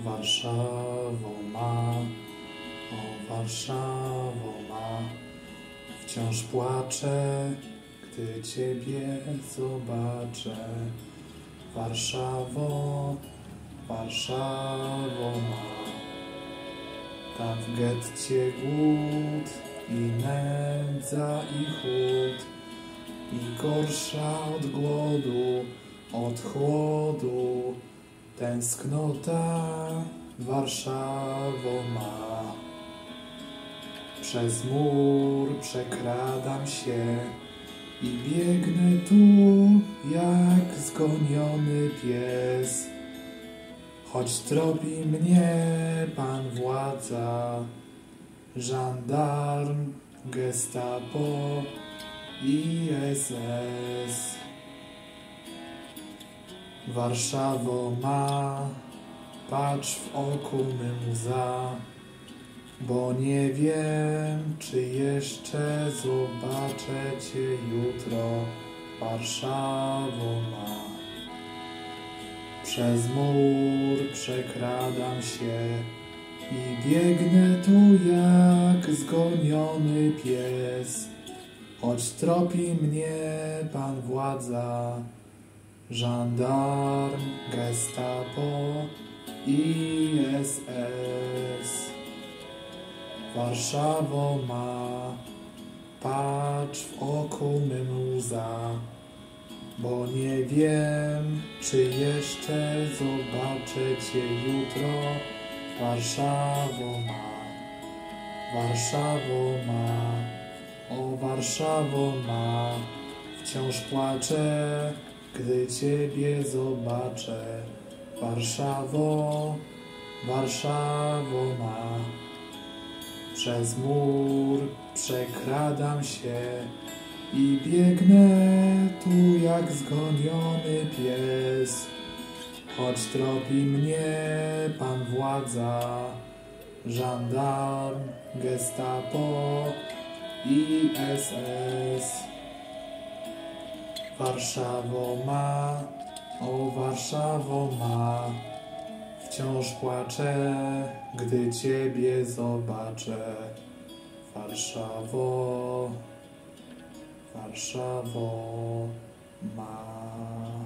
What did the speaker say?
Warszawo ma, o Warszawo ma, wciąż płaczę, gdy Ciebie zobaczę. Warszawo, Warszawo ma, tam w getcie głód i nędza i chłód, i gorsza od głodu, od chłodu, tęsknota Warszawo ma. Przez mur przekradam się i biegnę tu jak zgoniony pies, choć tropi mnie pan władza, żandarm, gestapo i SS. Warszawo ma, patrz w oku mym łza, bo nie wiem, czy jeszcze zobaczę Cię jutro. Warszawo ma. Przez mur przekradam się i biegnę tu jak zgoniony pies, choć tropi mnie pan władza, żandarm, gestapo i SS. Warszawo ma, patrz w oku mym łza, bo nie wiem, czy jeszcze zobaczę Cię jutro. Warszawo ma, Warszawo ma, o Warszawo ma, wciąż płaczę, gdy Ciebie zobaczę. Warszawo, Warszawo ma. Przez mur przekradam się i biegnę tu jak zgoniony pies, choć tropi mnie pan władza, żandarm, gestapo i SS. Warszawo ma, o Warszawo ma, wciąż płaczę, gdy Ciebie zobaczę. Warszawo, Warszawo ma.